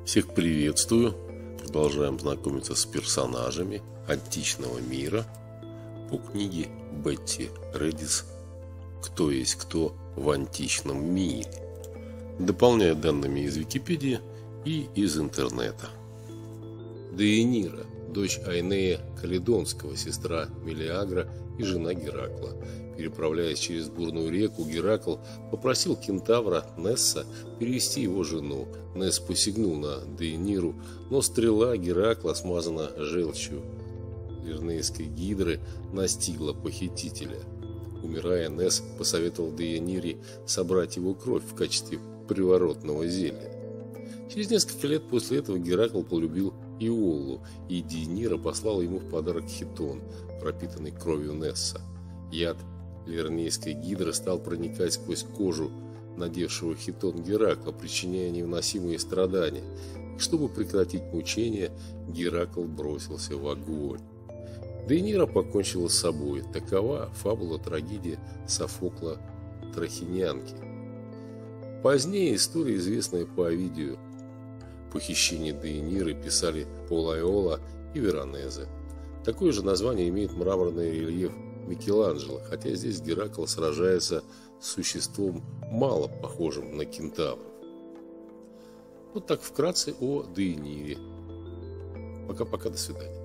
Всех приветствую! Продолжаем знакомиться с персонажами античного мира по книге Бетти Редис «Кто есть кто в античном мире», дополняя данными из Википедии и из интернета. Деянира, дочь Айнея Каледонского, сестра Мелиагра и жена Геракла. Переправляясь через бурную реку, Геракл попросил кентавра Несса перевести его жену. Несс посягнул на Деяниру, но стрела Геракла, смазана желчью Лирнейской гидры, настигла похитителя. Умирая, Несс посоветовал Деянире собрать его кровь в качестве приворотного зелья. Через несколько лет после этого Геракл полюбил Иоллу, и Деянира послала ему в подарок хитон, пропитанный кровью Несса. Яд Лирнейской гидры стал проникать сквозь кожу надевшего хитон Геракла, причиняя невыносимые страдания. И чтобы прекратить мучения, Геракл бросился в огонь. Деянира покончила с собой. Такова фабула-трагедия Софокла Трахинянки. Позднее история, известная по Овидию. Похищение Деяниры писали Полайола и Веронезе. Такое же название имеет мраморный рельеф Микеланджело, хотя здесь Геракл сражается с существом, мало похожим на кентавров. Вот так вкратце о Деянире. Пока-пока, до свидания.